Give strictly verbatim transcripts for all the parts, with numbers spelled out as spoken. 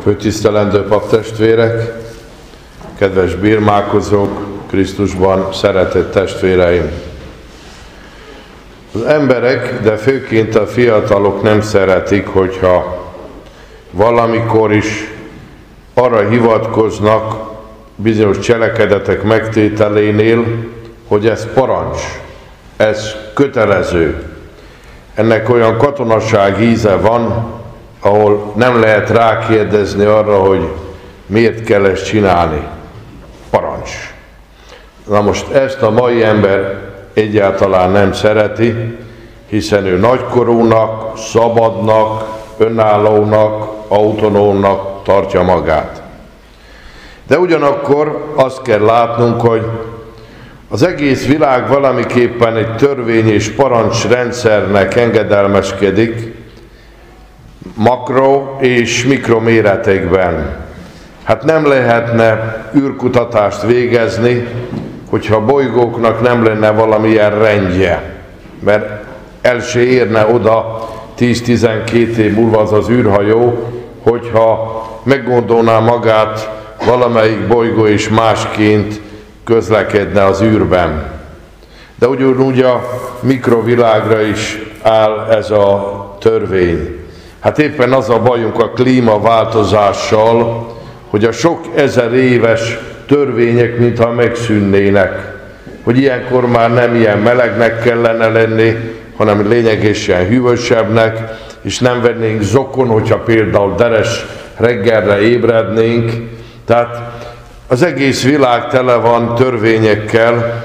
Főtisztelendő paptestvérek, kedves birmálkozók, Krisztusban szeretett testvéreim! Az emberek, de főként a fiatalok nem szeretik, hogyha valamikor is arra hivatkoznak bizonyos cselekedetek megtételénél, hogy ez parancs, ez kötelező. Ennek olyan katonaság íze van, ahol nem lehet rákérdezni arra, hogy miért kell ezt csinálni. Parancs. Na most ezt a mai ember egyáltalán nem szereti, hiszen ő nagykorúnak, szabadnak, önállónak, autonómnak tartja magát. De ugyanakkor azt kell látnunk, hogy az egész világ valamiképpen egy törvény és parancsrendszernek engedelmeskedik, makro és mikroméretekben. Hát nem lehetne űrkutatást végezni, hogyha a bolygóknak nem lenne valamilyen rendje, mert el se érne oda tíz-tizenkét év múlva az az űrhajó, hogyha meggondolná magát valamelyik bolygó is másként közlekedne az űrben. De ugyanúgy a mikrovilágra is áll ez a törvény. Hát éppen az a bajunk a klímaváltozással, hogy a sok ezer éves törvények mintha megszűnnének, hogy ilyenkor már nem ilyen melegnek kellene lenni, hanem lényegesen hűvösebbnek, és nem vennénk zokon, hogyha például deres reggelre ébrednénk. Tehát az egész világ tele van törvényekkel,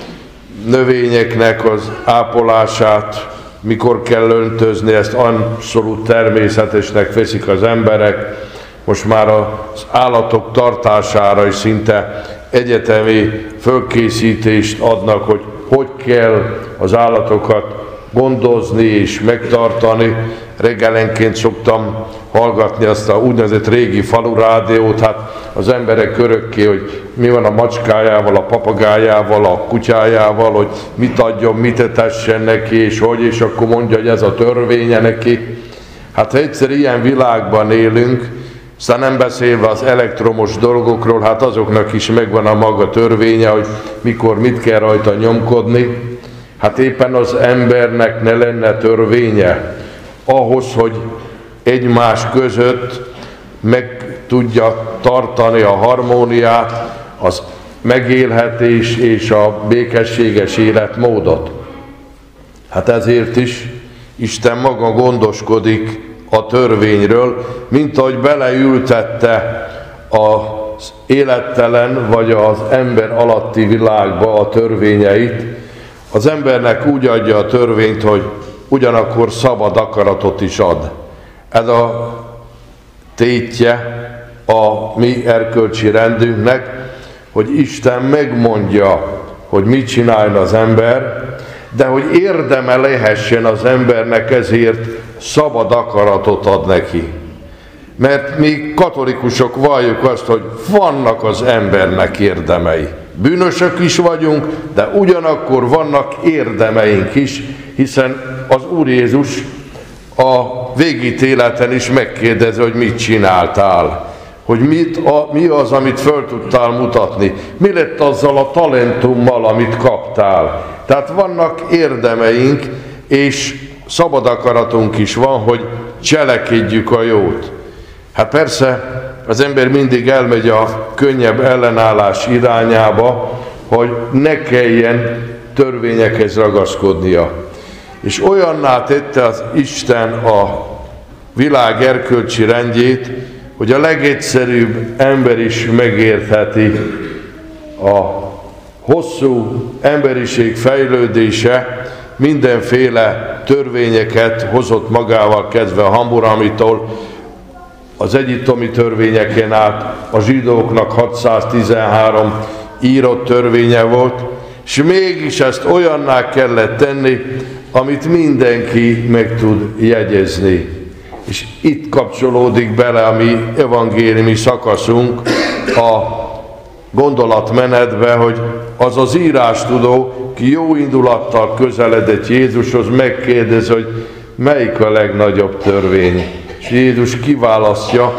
növényeknek az ápolását, mikor kell öntözni, ezt abszolút természetesnek veszik az emberek. Most már az állatok tartására is szinte egyetemi fölkészítést adnak, hogy hogy kell az állatokat gondozni és megtartani. Reggelenként szoktam hallgatni azt a úgynevezett régi falurádiót, hát az emberek örökké, hogy mi van a macskájával, a papagájával, a kutyájával, hogy mit adjon, mit etessen neki, és hogy, és akkor mondja, hogy ez a törvénye neki. Hát ha egyszer ilyen világban élünk, aztán nem beszélve az elektromos dolgokról, hát azoknak is megvan a maga törvénye, hogy mikor mit kell rajta nyomkodni. Hát éppen az embernek ne lenne törvénye ahhoz, hogy egymás között meg tudja tartani a harmóniát, az megélhetés és a békességes életmódot. Hát ezért is Isten maga gondoskodik a törvényről, mint ahogy beleültette az élettelen vagy az ember alatti világba a törvényeit. Az embernek úgy adja a törvényt, hogy ugyanakkor szabad akaratot is ad. Ez a tétje a mi erkölcsi rendünknek, hogy Isten megmondja, hogy mit csináljon az ember, de hogy érdeme lehessen az embernek, ezért szabad akaratot ad neki. Mert mi katolikusok valljuk azt, hogy vannak az embernek érdemei. Bűnösök is vagyunk, de ugyanakkor vannak érdemeink is, hiszen az Úr Jézus a végítéleten is megkérdezi, hogy mit csináltál, hogy mit, a, mi az, amit föl tudtál mutatni, mi lett azzal a talentummal, amit kaptál. Tehát vannak érdemeink, és szabad akaratunk is van, hogy cselekedjük a jót. Hát persze az ember mindig elmegy a könnyebb ellenállás irányába, hogy ne kelljen törvényekhez ragaszkodnia. És olyanná tette az Isten a világ erkölcsi rendjét, hogy a legegyszerűbb ember is megértheti a hosszú emberiség fejlődése, mindenféle törvényeket hozott magával, kezdve a Hammuramitól, az egyiptomi törvényeken át a zsidóknak hatszáztizenhárom írott törvénye volt, és mégis ezt olyanná kellett tenni, amit mindenki meg tud jegyezni. És itt kapcsolódik bele a mi evangéliumi szakaszunk a gondolatmenetbe, hogy az az írástudó, ki jó indulattal közeledett Jézushoz, megkérdez, hogy melyik a legnagyobb törvény. És Jézus kiválasztja,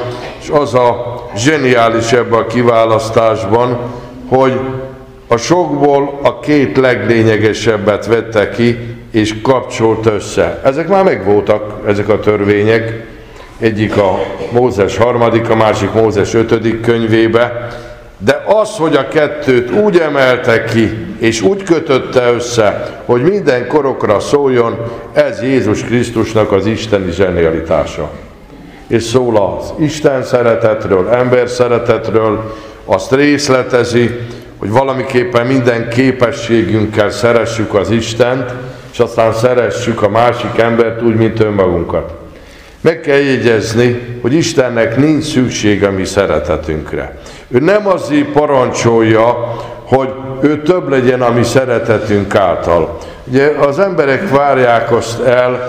és az a zseniális ebben a kiválasztásban, hogy a sokból a két leglényegesebbet vette ki, és kapcsolt össze. Ezek már megvoltak, ezek a törvények. Egyik a Mózes harmadik, a másik Mózes ötödik könyvébe. De az, hogy a kettőt úgy emelte ki, és úgy kötötte össze, hogy minden korokra szóljon, ez Jézus Krisztusnak az isteni zsenialitása. És szól az Isten szeretetről, ember szeretetről, azt részletezi, hogy valamiképpen minden képességünkkel szeressük az Istent, és aztán szeressük a másik embert úgy, mint önmagunkat. Meg kell jegyezni, hogy Istennek nincs szüksége a mi szeretetünkre. Ő nem azért parancsolja, hogy ő több legyen a mi szeretetünk által. Ugye az emberek várják azt el,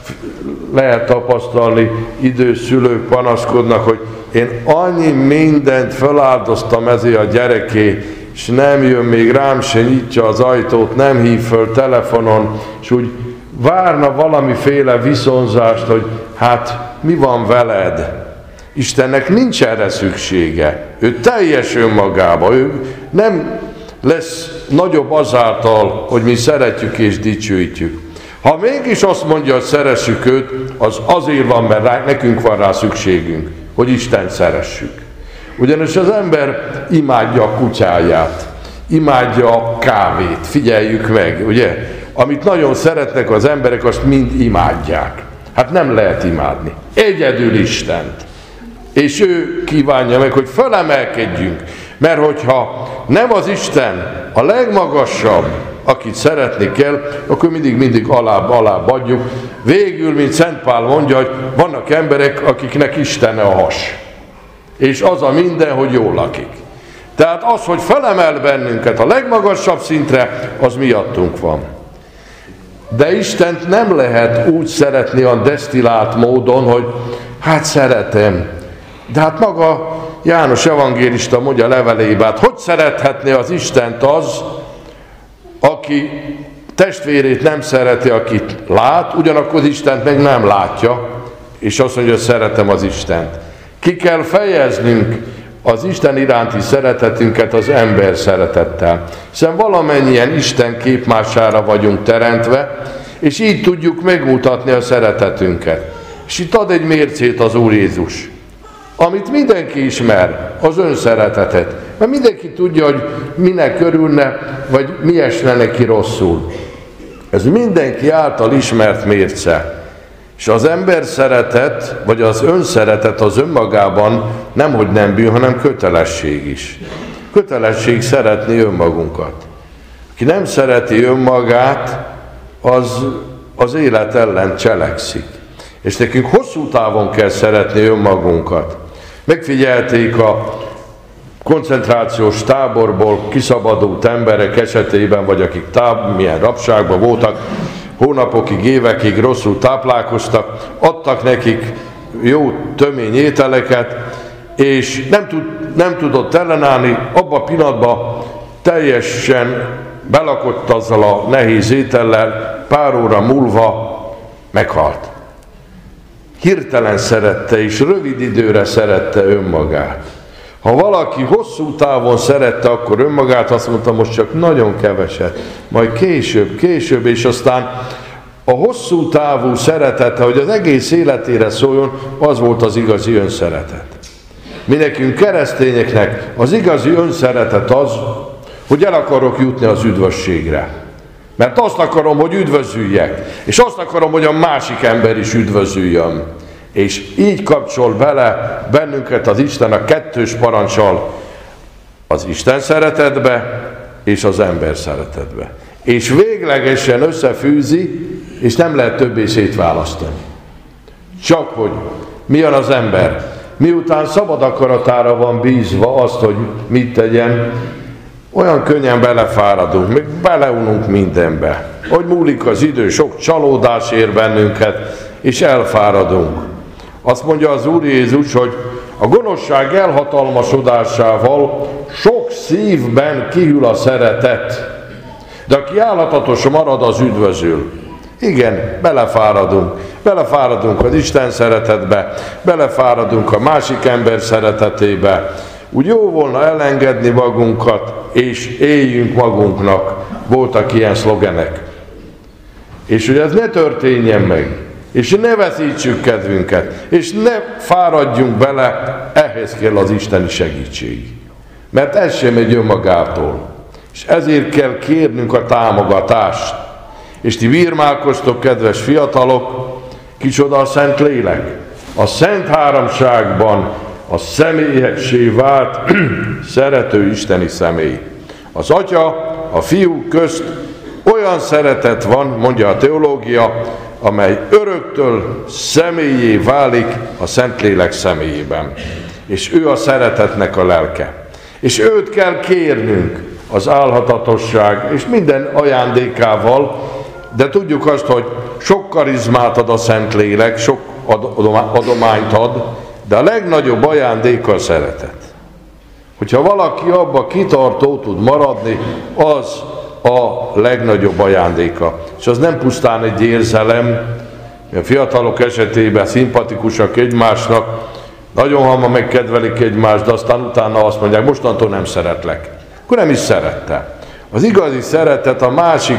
lehet tapasztalni, idős szülők panaszkodnak, hogy én annyi mindent feláldoztam ezért a gyereké, és nem jön még rám, se nyitja az ajtót, nem hív föl telefonon, és úgy várna valamiféle viszonzást, hogy hát mi van veled? Istennek nincs erre szüksége. Ő teljes önmagába. Ő nem lesz nagyobb azáltal, hogy mi szeretjük és dicsőítjük. Ha mégis azt mondja, hogy szeressük őt, az azért van, mert rá, nekünk van rá szükségünk, hogy Istent szeressük. Ugyanis az ember imádja a kutyáját, imádja a kávét, figyeljük meg, ugye? Amit nagyon szeretnek az emberek, azt mind imádják. Hát nem lehet imádni. Egyedül Istent. És ő kívánja meg, hogy felemelkedjünk. Mert hogyha nem az Isten a legmagasabb, akit szeretni kell, akkor mindig-mindig alább-alább adjuk. Végül, mint Szent Pál mondja, hogy vannak emberek, akiknek Istene a has. És az a minden, hogy jól lakik. Tehát az, hogy felemel bennünket a legmagasabb szintre, az miattunk van. De Istent nem lehet úgy szeretni a desztillált módon, hogy hát szeretem. De hát maga János evangélista mondja levelében, hát hogy szerethetné az Istent az, aki testvérét nem szereti, akit lát, ugyanakkor az Istent meg nem látja, és azt mondja, hogy szeretem az Istent. Ki kell fejeznünk az Isten iránti szeretetünket az ember szeretettel. Hiszen valamennyien Isten képmására vagyunk teremtve, és így tudjuk megmutatni a szeretetünket. És itt ad egy mércét az Úr Jézus, amit mindenki ismer, az önszeretetet. Mert mindenki tudja, hogy minek örülne, vagy mi esne neki rosszul. Ez mindenki által ismert mérce. És az ember szeretet, vagy az önszeretet az önmagában nemhogy nem bűn, hanem kötelesség is. Kötelesség szeretni önmagunkat. Aki nem szereti önmagát, az az élet ellen cselekszik. És nekünk hosszú távon kell szeretni önmagunkat. Megfigyelték a koncentrációs táborból kiszabadult emberek esetében, vagy akik táb, milyen rabságban voltak, hónapokig, évekig rosszul táplálkoztak, adtak nekik jó tömény ételeket, és nem, tud, nem tudott ellenállni, abban a pillanatban teljesen belakott azzal a nehéz étellel, pár óra múlva meghalt. Hirtelen szerette, és rövid időre szerette önmagát. Ha valaki hosszú távon szerette akkor önmagát, azt mondta, most csak nagyon keveset, majd később, később, és aztán a hosszú távú szeretete, hogy az egész életére szóljon, az volt az igazi önszeretet. Mi nekünk keresztényeknek az igazi önszeretet az, hogy el akarok jutni az üdvösségre. Mert azt akarom, hogy üdvözüljek, és azt akarom, hogy a másik ember is üdvözüljön. És így kapcsol bele bennünket az Isten a kettős parancsal, az Isten szeretetbe és az ember szeretetbe. És véglegesen összefűzi, és nem lehet többé szétválasztani. Csak hogy milyen az ember. Miután szabad akaratára van bízva azt, hogy mit tegyen, olyan könnyen belefáradunk, még beleununk mindenbe. Hogy múlik az idő, sok csalódás ér bennünket, és elfáradunk. Azt mondja az Úr Jézus, hogy a gonoszság elhatalmasodásával sok szívben kihűl a szeretet, de aki állhatatos marad, az üdvözül. Igen, belefáradunk. Belefáradunk az Isten szeretetbe, belefáradunk a másik ember szeretetébe. Úgy jó volna elengedni magunkat, és éljünk magunknak. Voltak ilyen szlogenek. És hogy ez ne történjen meg, és ne veszítsük kedvünket, és ne fáradjunk bele, ehhez kell az isteni segítség. Mert ez sem megy önmagától. És ezért kell kérnünk a támogatást. És ti virmálkoztok, kedves fiatalok, kicsoda a Szent Lélek. A Szent Háromságban a személyessé vált szerető isteni személy. Az Atya, a Fiú közt olyan szeretet van, mondja a teológia, amely öröktől személyé válik a Szentlélek személyében. És ő a szeretetnek a lelke. És őt kell kérnünk az álhatatosság és minden ajándékával, de tudjuk azt, hogy sok karizmát ad a Szentlélek, sok adományt ad, de a legnagyobb ajándék a szeretet. Hogyha valaki abba kitartó tud maradni, az a legnagyobb ajándéka. És az nem pusztán egy érzelem, a fiatalok esetében szimpatikusak egymásnak, nagyon hamar megkedvelik egymást, de aztán utána azt mondják, mostantól nem szeretlek. Akkor nem is szerette. Az igazi szeretet a másik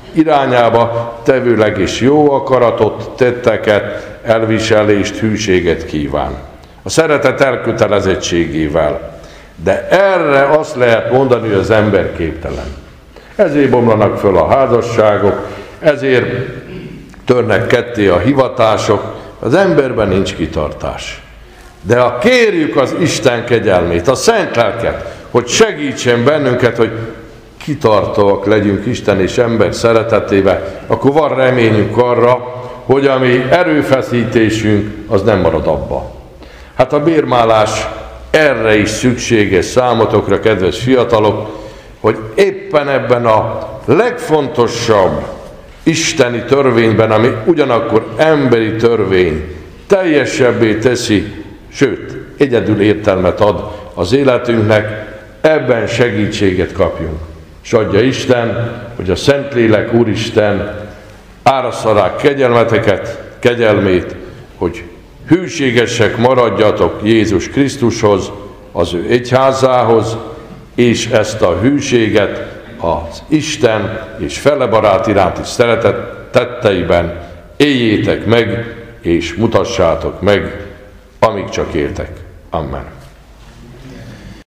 irányába tevőleg is jó akaratot, tetteket, elviselést, hűséget kíván. A szeretet elkötelezettségével. De erre azt lehet mondani, hogy az ember képtelen. Ezért bomlanak föl a házasságok, ezért törnek ketté a hivatások, az emberben nincs kitartás. De ha kérjük az Isten kegyelmét, a Szent Lelket, hogy segítsen bennünket, hogy kitartóak legyünk Isten és ember szeretetébe, akkor van reményünk arra, hogy a mi erőfeszítésünk az nem marad abba. Hát a bérmálás erre is szükséges számotokra, kedves fiatalok, hogy éppen ebben a legfontosabb isteni törvényben, ami ugyanakkor emberi törvény, teljesebbé teszi, sőt, egyedül értelmet ad az életünknek, ebben segítséget kapjunk. És adja Isten, hogy a Szentlélek Úristen árassza rá kegyelmeteket, kegyelmét, hogy hűségesek maradjatok Jézus Krisztushoz, az ő egyházához, és ezt a hűséget az Isten és felebarát iránti szeretet tetteiben éljétek meg, és mutassátok meg, amíg csak éltek. Amen.